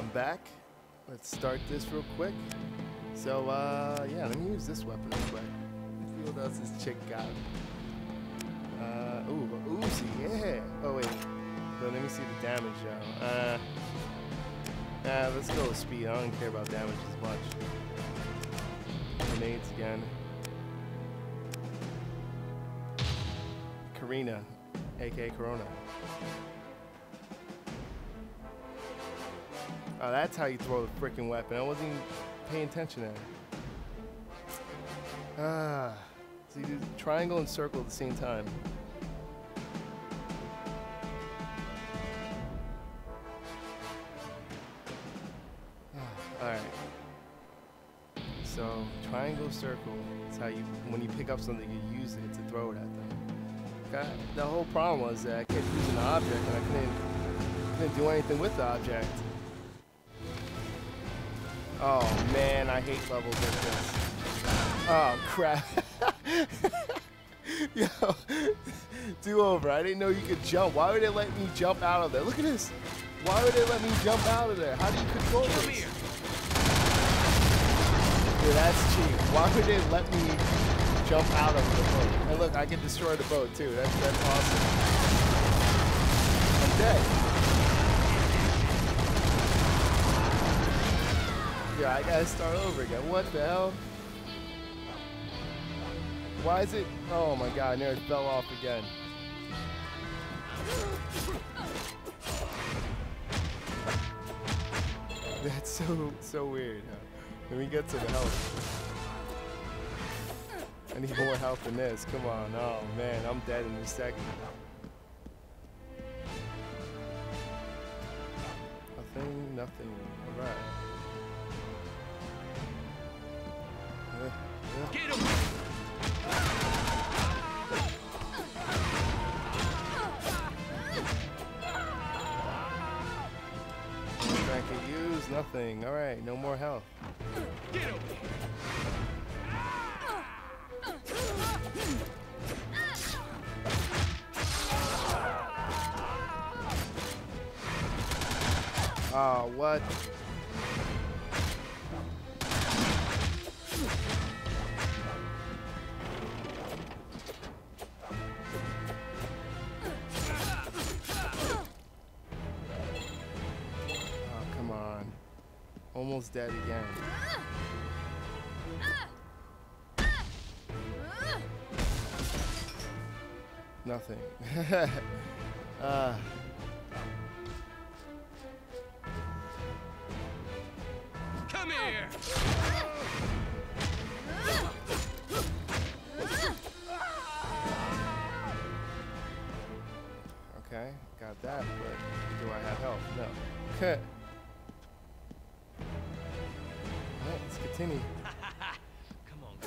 I'm back. Let's start this real quick. So, yeah, let me use this weapon real quick. Let's see what else this chick got. Ooh, Uzi, yeah. Oh, wait. So let me see the damage, though. Let's go with speed. I don't care about damage as much. Grenades again. Karina, aka Corona. Oh, that's how you throw the freaking weapon. I wasn't even paying attention there. So you do triangle and circle at the same time. Alright. So, triangle, circle. It's how you, when you pick up something, you use it to throw it at them. The whole problem was that I kept using the object and I couldn't do anything with the object. Oh man, I hate levels like this. Oh crap. Yo, do over. I didn't know you could jump. Why would they let me jump out of there? Look at this. Why would they let me jump out of there? How do you control this? Dude, that's cheap. Why would they let me jump out of the boat? And look, I can destroy the boat too. That's awesome. I'm dead. Yeah, I gotta start over again. What the hell? Why is it? Oh my god, near it fell off again. That's so weird. Let me get to the health. I need more health than this. Come on. Oh man, I'm dead in a second. Nothing. Alright. Get him! I can use nothing. Alright, no more health. Get him! Oh, what? Almost dead again. Nothing. Come here. Okay, got that, but do I have health? No. Let's continue. Come on.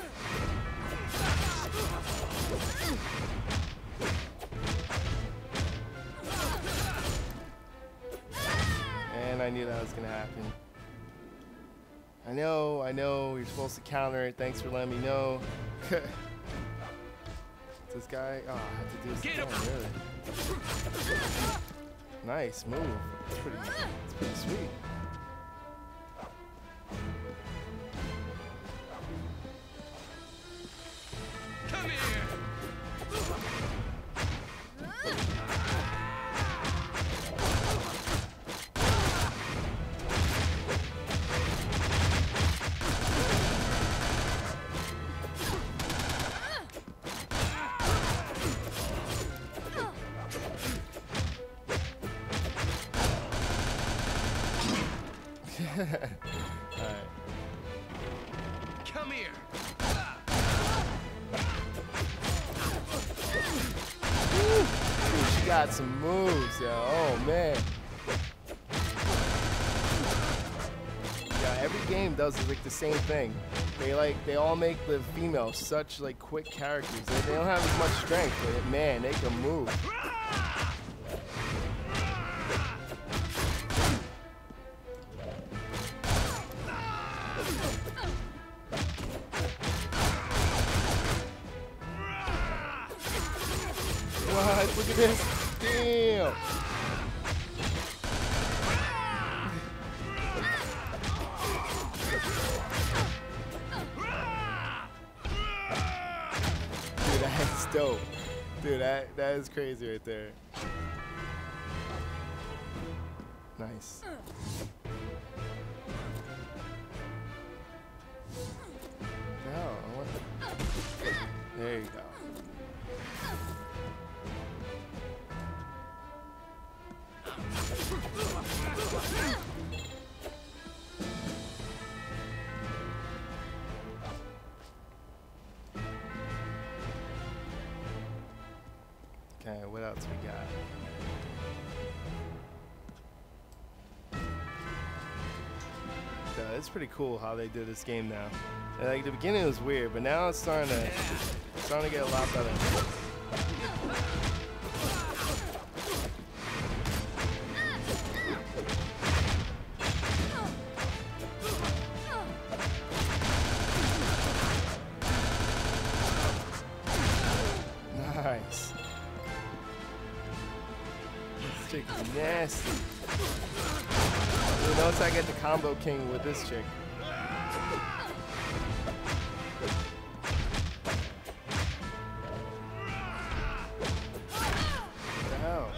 And I knew that was gonna happen. I know, you're supposed to counter it. Thanks for letting me know. This guy, oh, I have to do this again, really. Nice move. It's pretty sweet. Alright. Come here. Dude, she got some moves, yo. Oh man. Yeah, every game does like the same thing. They all make the females such like quick characters. They don't have as much strength, but man, they can move. What? Look at this. Damn. dope. Dude, that is crazy right there. Nice. No, there you go. Okay, what else we got? So it's pretty cool how they did this game now. And like the beginning was weird, but now it's starting to get a lot better. Nice. This chick is nasty. You notice I get the combo king with this chick. What the hell?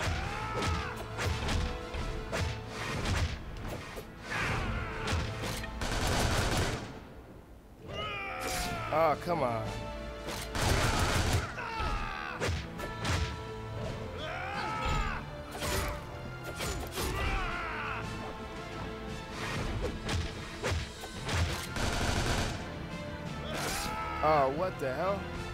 Oh, come on. Oh, what the hell?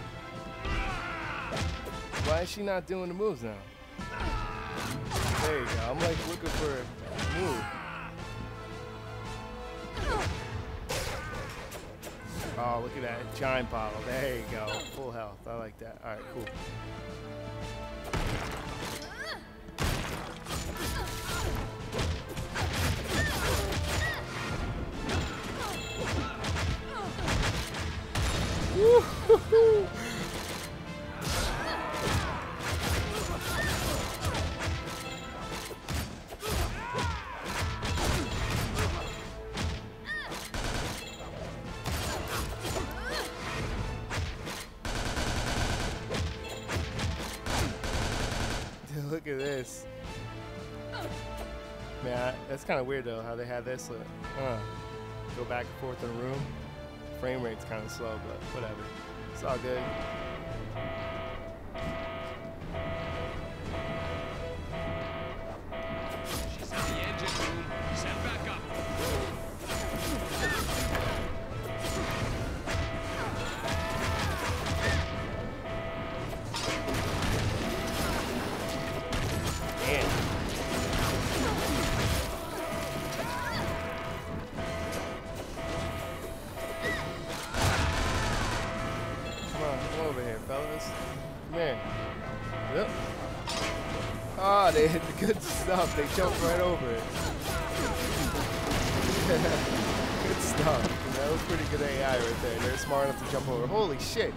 Why is she not doing the moves now? There you go. I'm like looking for a move. Oh, look at that giant bottle. There you go. Full health. I like that. All right, cool. Woo-hoo-hoo. Dude, look at this. Man, that's kind of weird though, how they had this go back and forth in the room. Frame rate's kind of slow, but whatever. It's all good. She's in the engine room. Set back up. Damn. Come over here, fellas. Come here. Yep. Ah, they hit the good stuff. They jumped right over it. Good stuff. That was pretty good AI right there. They're smart enough to jump over. Holy shit.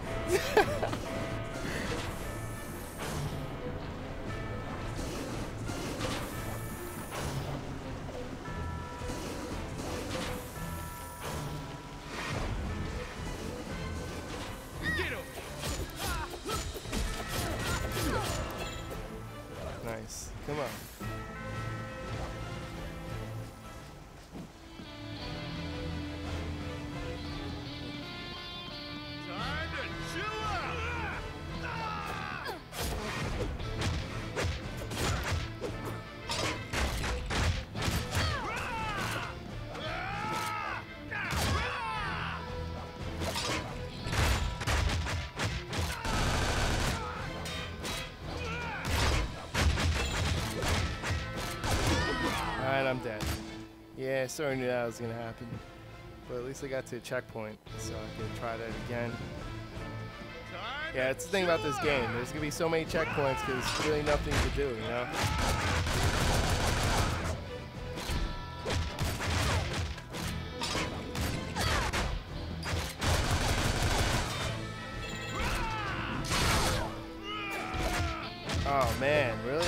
Nice. Come on. Time to chew up. Alright, I'm dead. Yeah, sorry, knew that was gonna happen. But at least I got to a checkpoint, so I can try that again. Yeah, that's the thing about this game. There's gonna be so many checkpoints because there's really nothing to do, you know? Oh man, really?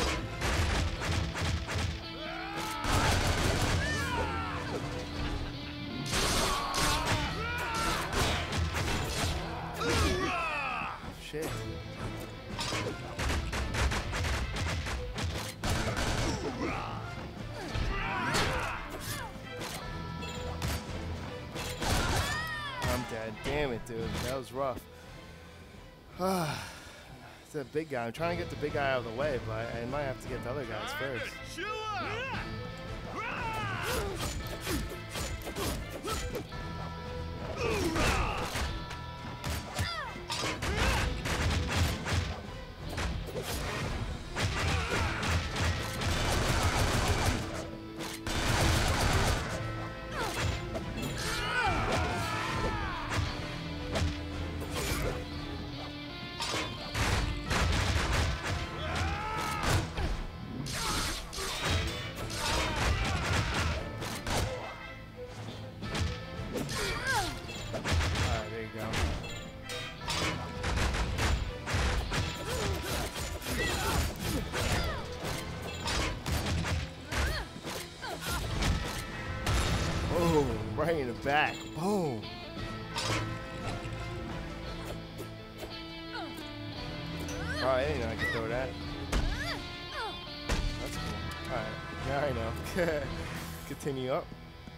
Shit. damn it, dude. That was rough. It's a big guy. I'm trying to get the big guy out of the way, but I might have to get the other guys first. Right in the back. Boom. Oh, I didn't know I could throw that. That's cool. Alright. Now I know. Continue up.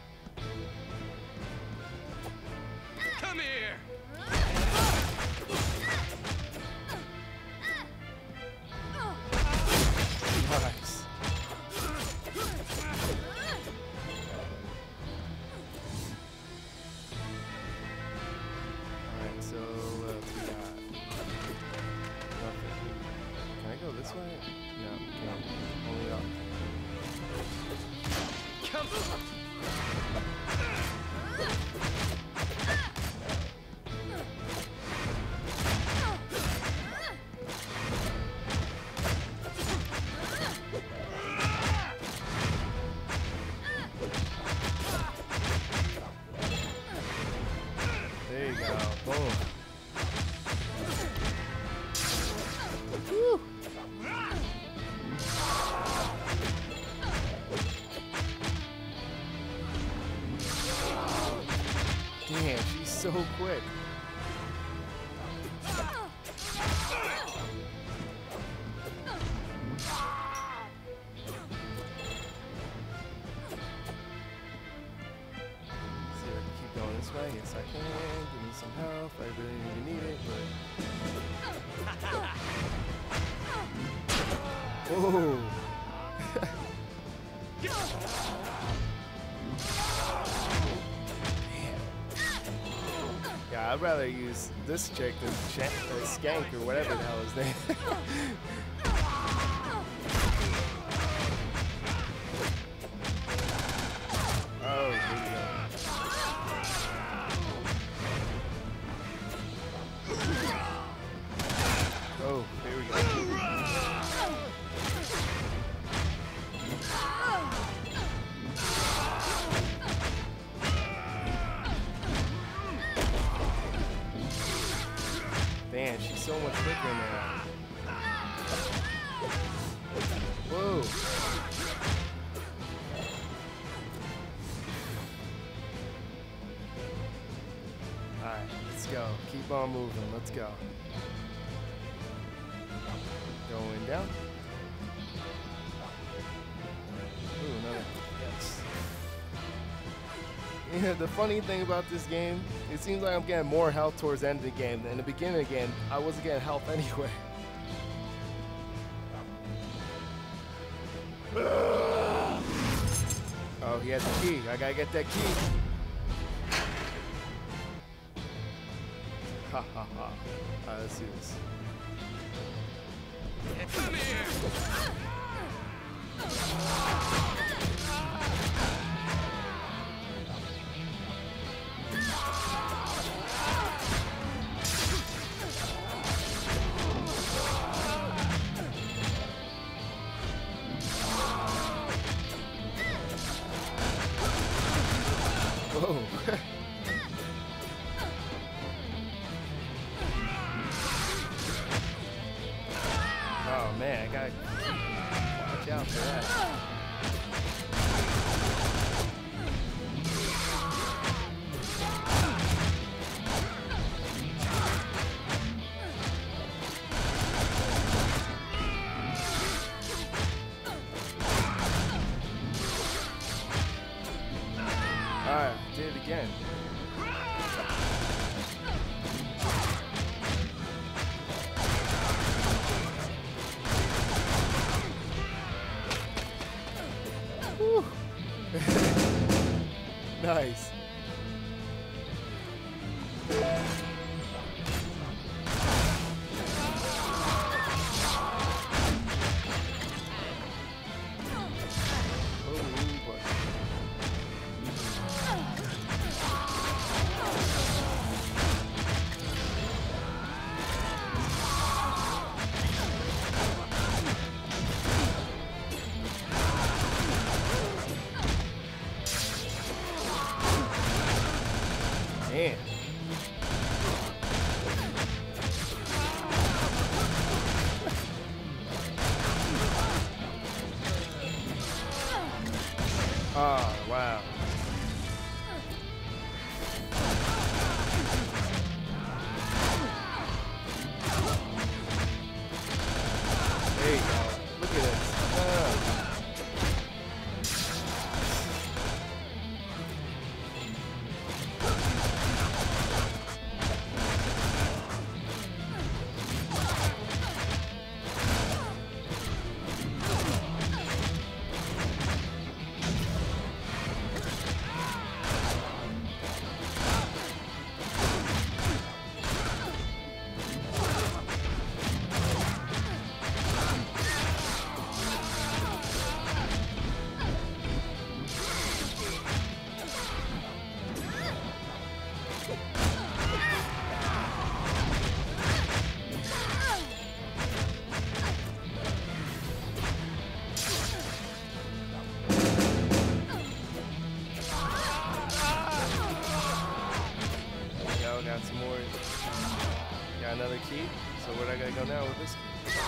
Come here. Nice. So, what we got? Nothing. Can I go this way? No, can't. Only up. Come on. There you go. Boom. Woo. Damn, she's so quick. This way, yes I can. Give me some help. I really even need it, but oh. Yeah, I'd rather use this chick than Shank or whatever the hell his name. Oh, here we go. Oh, here we go. Man, she's so much quicker now. Whoa. Alright, let's go. Keep on moving. Let's go. Going down. Ooh, another. Yes. Yeah, the funny thing about this game, it seems like I'm getting more health towards the end of the game than in the beginning of the game. I wasn't getting health anyway. Oh, he has the key. I gotta get that key. Ha ha ha. Alright, let's do this. Come here. Whoa. Oh man, I gotta watch out for that. Alright, did it again. Nice. Man. Oh, wow. There you go. Look at this. Got some more. Got another key. So where I gotta go now with this key?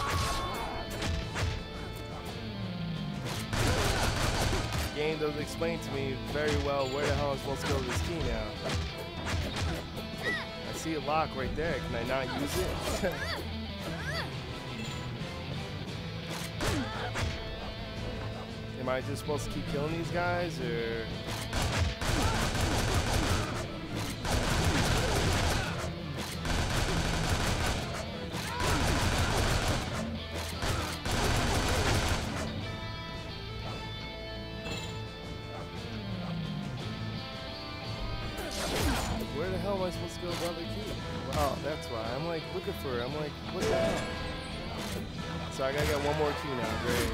The game doesn't explain to me very well where the hell I'm supposed to go with this key now. I see a lock right there. Can I not use it? Am I just supposed to keep killing these guys, or? Where the hell am I supposed to go with the other key? Oh, that's why. I'm like looking for it. I'm like, what the hell? So I gotta get one more key now. Great.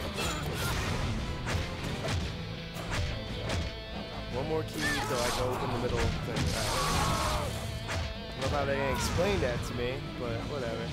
One more key so I can open the middle thing. I don't know how they didn't explain that to me, but whatever.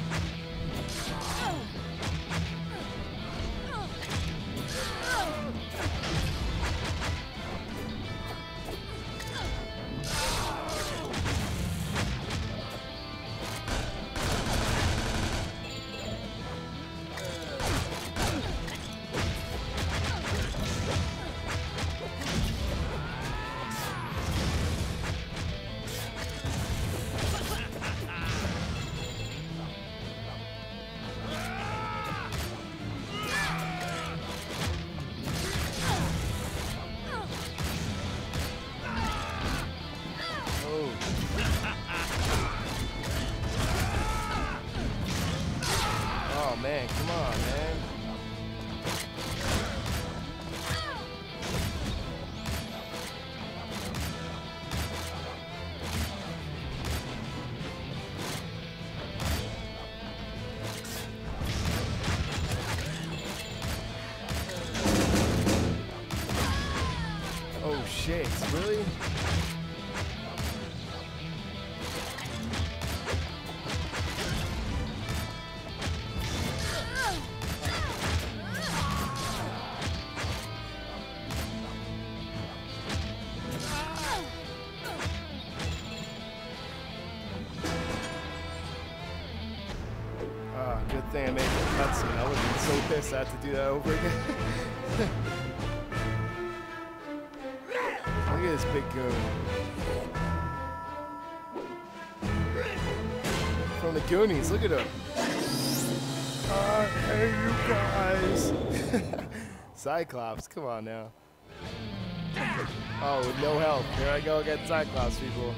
Oh man, come on, man. Oh shit, really? Good thing I made the cutscene. I would have been so pissed I had to do that over again. Look at this big goon. From the Goonies, look at him. Hey, you guys. Cyclops, come on now. Oh, with no help. Here I go against Cyclops, people.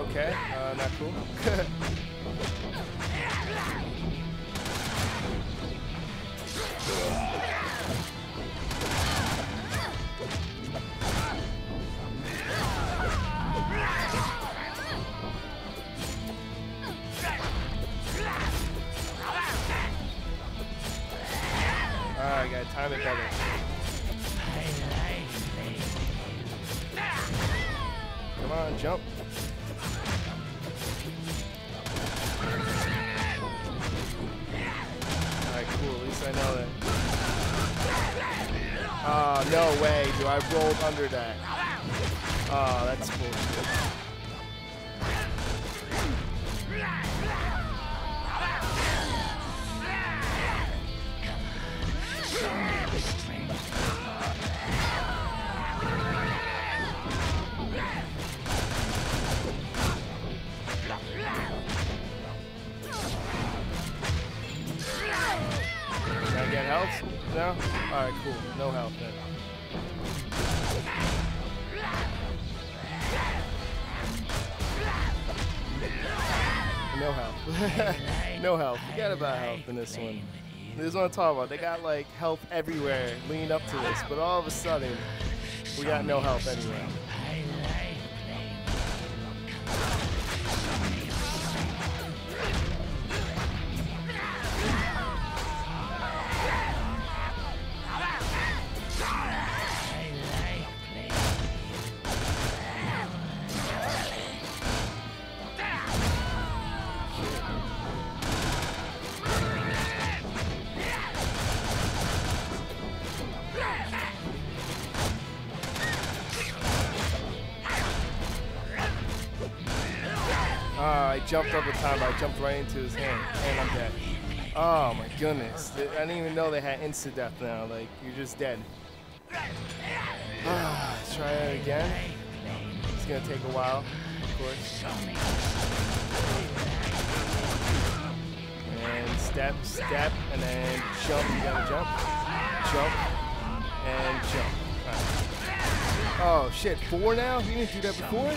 Okay, not cool. I gotta time it better. Come on, jump. Alright, cool. At least I know that. Oh, no way, dude. I rolled under that. Oh, that's bullshit. Can I get health? No? Alright, cool. No health then. No health. No health. Forget about health in this one. This is what I'm talking about. They got like health everywhere leading up to this, but all of a sudden, we got no health anywhere. I jumped over time. I jumped right into his hand, and I'm dead. Oh my goodness! I didn't even know they had instant death now. Like you're just dead. Let's try it again. It's gonna take a while, of course. And step, step, and then jump. You gotta jump, jump, and jump. Right. Oh shit! 4 now? You didn't do that before?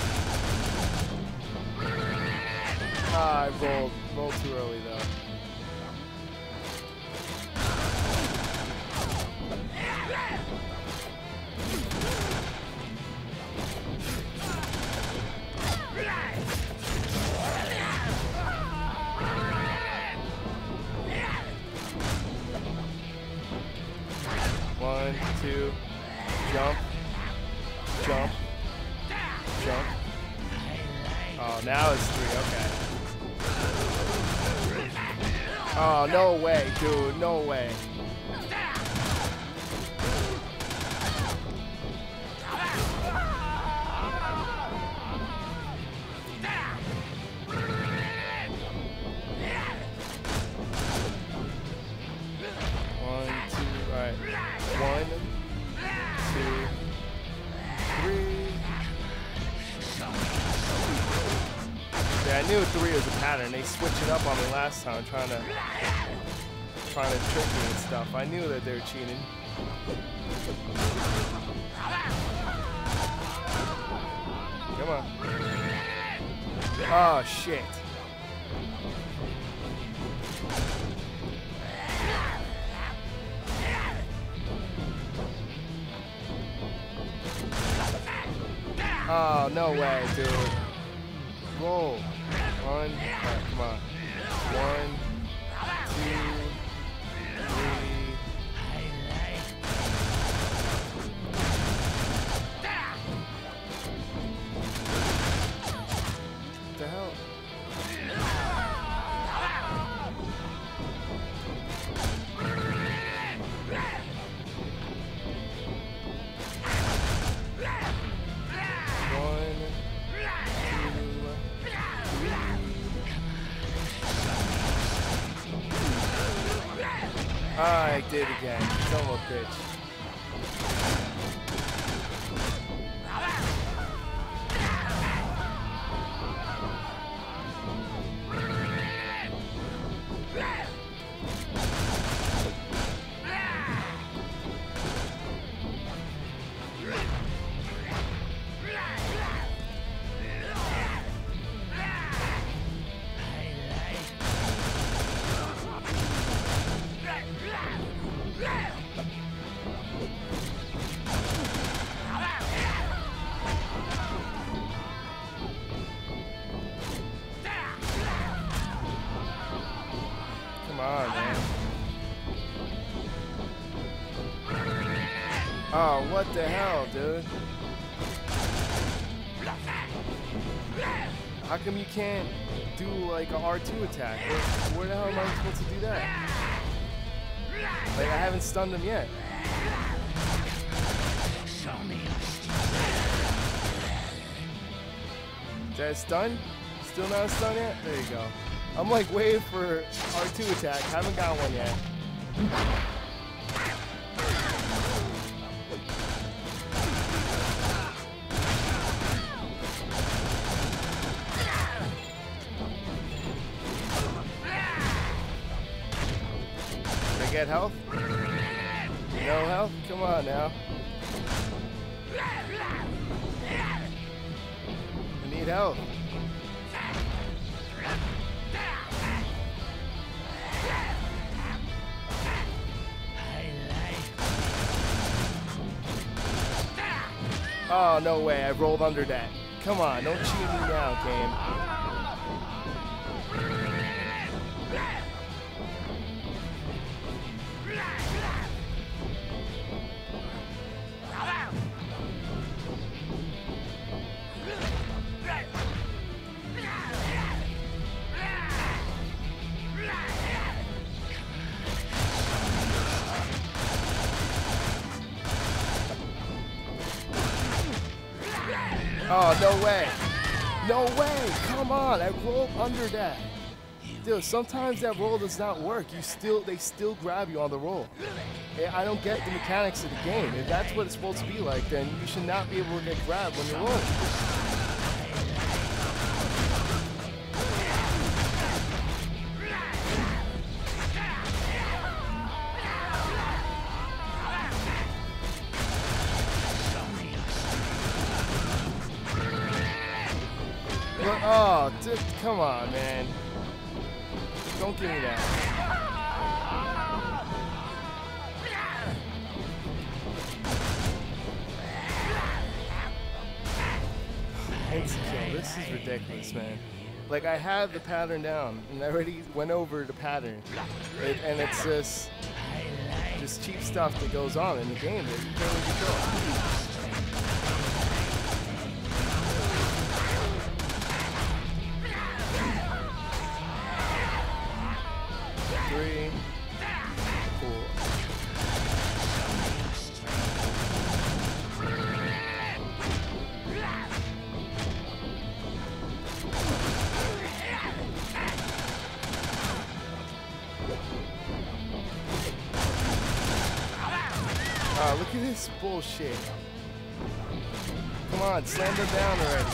I rolled too early though. One, two, jump, jump, jump. Oh, now it's 3, okay. Oh, no way, dude, no way. I knew 3 was a pattern. They switched it up on me last time, trying to trick me and stuff. I knew that they were cheating. Come on. Oh shit. Oh, no way, dude. Roll. 1, right, come on. 1, 2, 3. What the hell? I did again. Son of a bitch. Oh, what the hell, dude? How come you can't do like a R2 attack? Where the hell am I supposed to do that? Like, I haven't stunned him yet. Is that a stun? Still not a stun yet? There you go. I'm like waiting for R2 attack. Haven't got one yet. Did I get health? No health? Come on now. I need help. Oh, no way. I rolled under that. Come on. Don't cheat me now, game. Oh, no way. No way. Come on. I rolled under that. Dude, sometimes that roll does not work. They still grab you on the roll. I don't get the mechanics of the game. If that's what it's supposed to be like, then you should not be able to get grabbed when you're rolling. Oh, dude, come on, man. Don't give me that. Instant kill. This is ridiculous, man. Like, I have the pattern down, and I already went over the pattern. And it's just cheap stuff that goes on in the game that you can't really control. Look at this bullshit. Come on, slam them down already.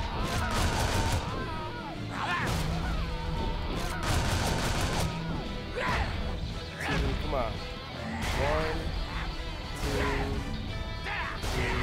Come on. 1, 2, 3.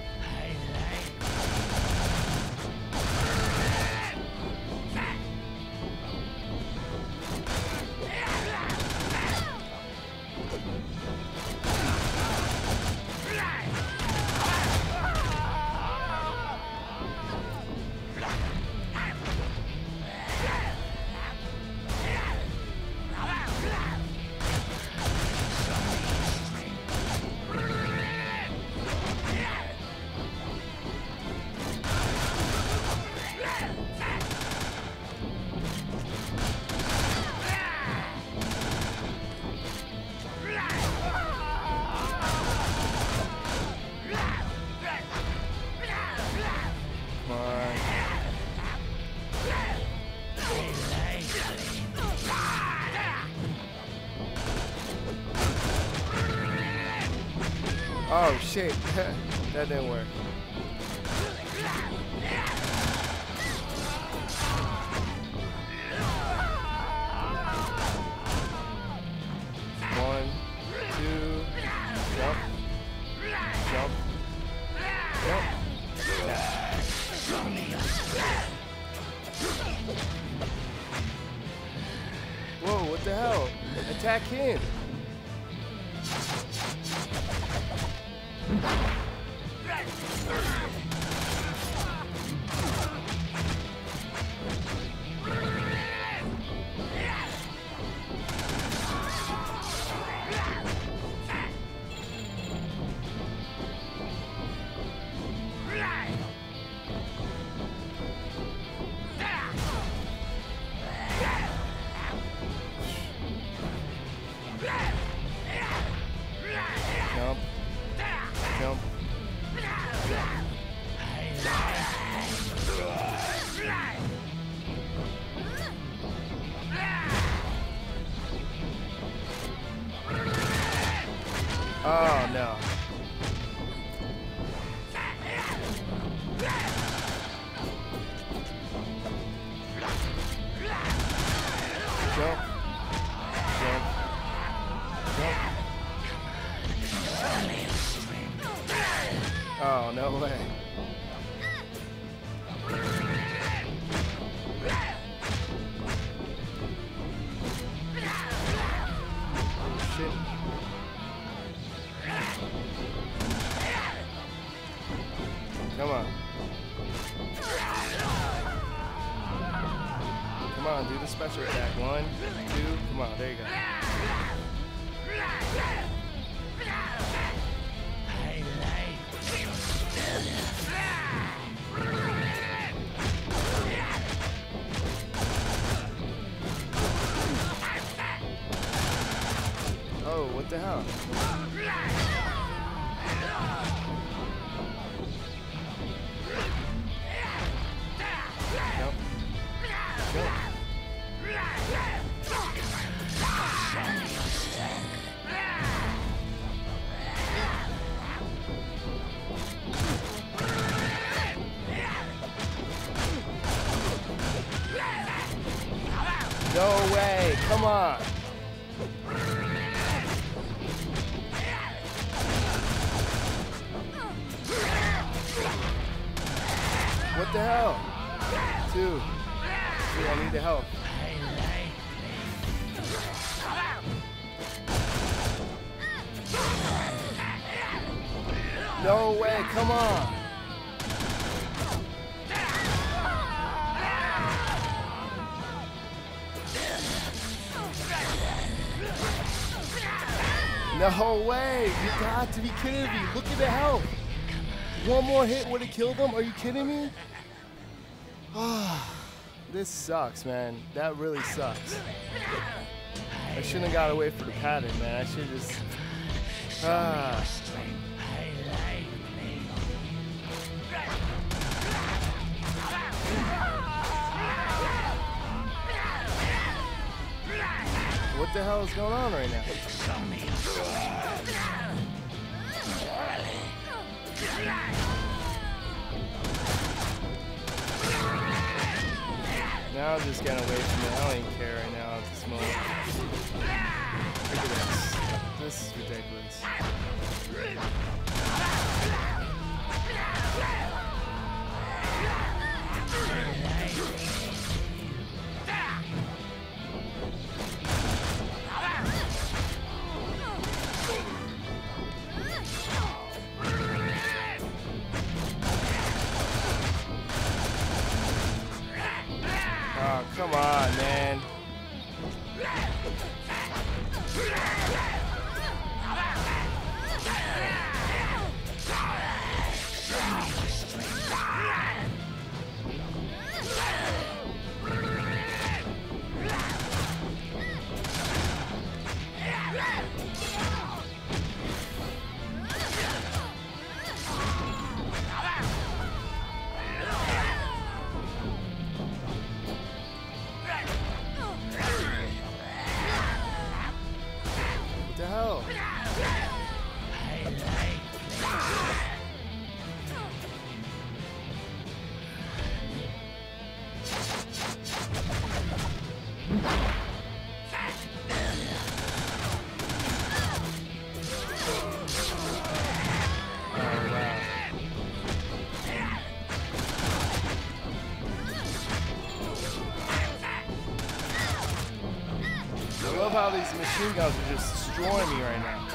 Oh shit, that didn't work. One, two, jump, jump, jump. Whoa, what the hell? Attack him. Jump. Oh no. Jump. Jump. Jump. Oh, no way. Shit. Come on. Come on, do the special attack. 1, 2, come on, there you go. Oh, what the hell? Nope. Nope. No way, come on. What the hell? 2. I need the help. No way, come on. No way, you got to be kidding me. Look at the health. One more hit would have killed him. Are you kidding me? Ah, this sucks, man. That really sucks. I shouldn't have got away for the pattern, man. I should have just... Ah. What the hell is going on right now? Now I'm just getting away from it. I don't even care right now at this moment. Look at this. This is ridiculous. Oh, come on, man. What the hell? I love how these machine guns are just destroying me right now.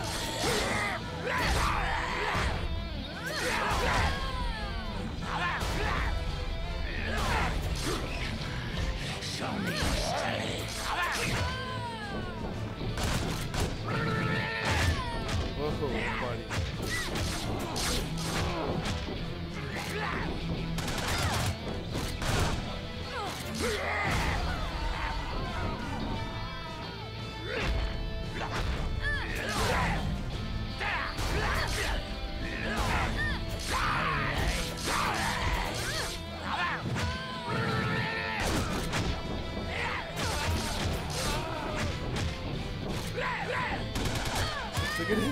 Whoa, buddy.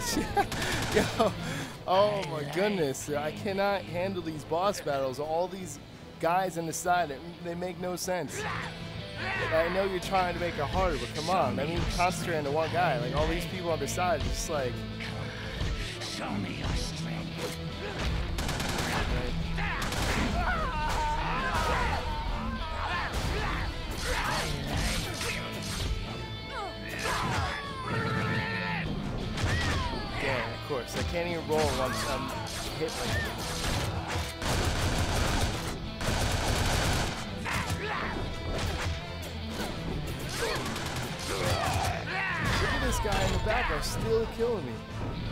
Yo, oh my goodness. I cannot handle these boss battles. All these guys on the side, they make no sense. I know you're trying to make it harder, but come on. I mean, concentrate on the one guy. Like, all these people on the side, it's just like... Show me your strength. Yeah, of course. I can't even roll once I'm hit like that. Look at this guy in the background still killing me.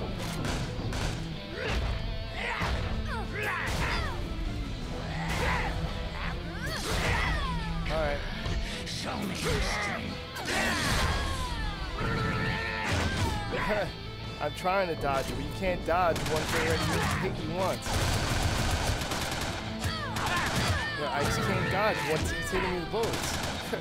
Alright. Show me your strength. I'm trying to dodge it, but you can't dodge once they already hit you once. Yeah, I just can't dodge once he's hitting me with bullets.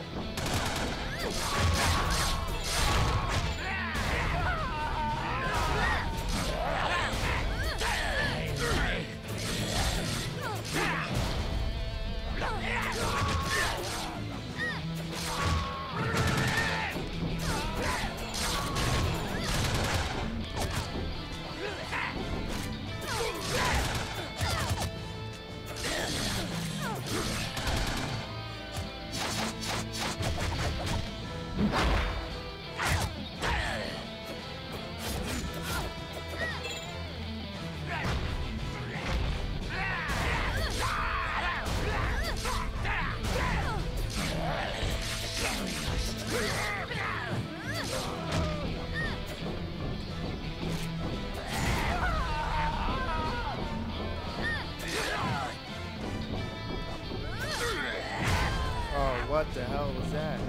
What the hell was that?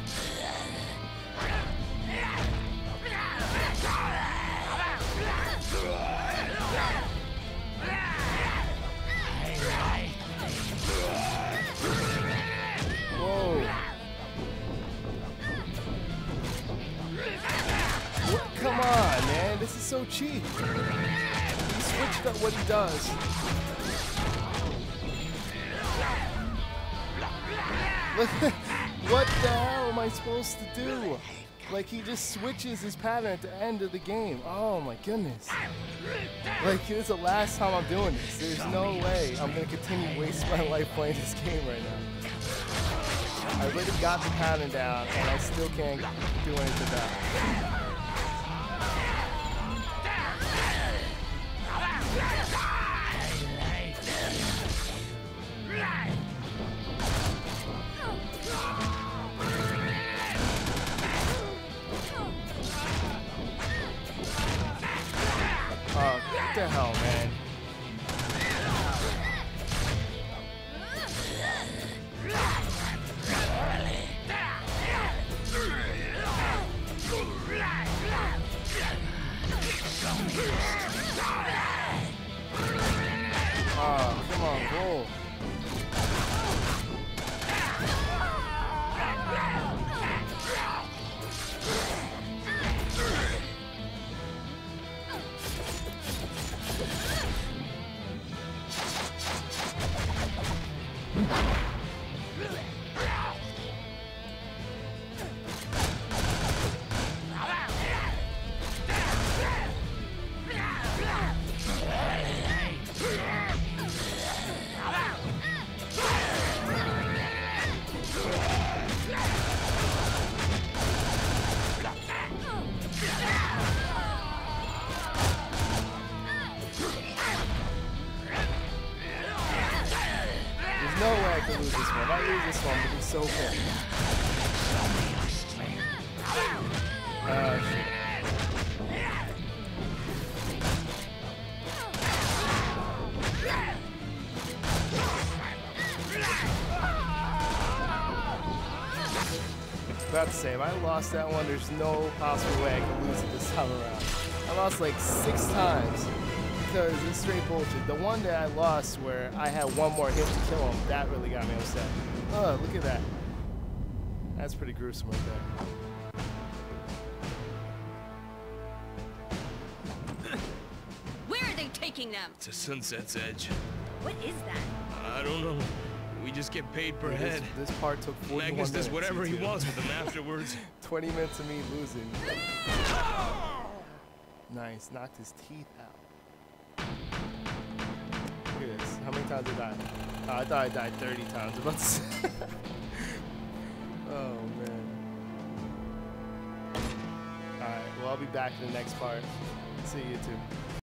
Whoa. What? Come on, man. This is so cheap. He switched up what he does. What the hell am I supposed to do? Like, he just switches his pattern at the end of the game. Oh my goodness. Like, this is the last time I'm doing this. There's no way I'm gonna continue wasting my life playing this game right now. I already got the pattern down and I still can't do anything about it. What the hell, man? Oh, come on, roll. No way I can lose this one. If I lose this one, it'll be so good. Shit. About to say, if I lost that one, there's no possible way I can lose it this time around. I lost like 6 times. Because it's straight bullshit. The one that I lost where I had one more hit to kill him, that really got me upset. Oh, look at that. That's pretty gruesome right there. making them? It's a sunset's edge. What is that? I don't know. We just get paid per Yeah, head. this part took 41 Magnus minutes. does whatever he you two. wants with them afterwards. 20 minutes of me losing. Nice, knocked his teeth out. Look at this. How many times did I die? I thought I died 30 times. I'm about to say. Oh man. Alright, well I'll be back in the next part. See you too.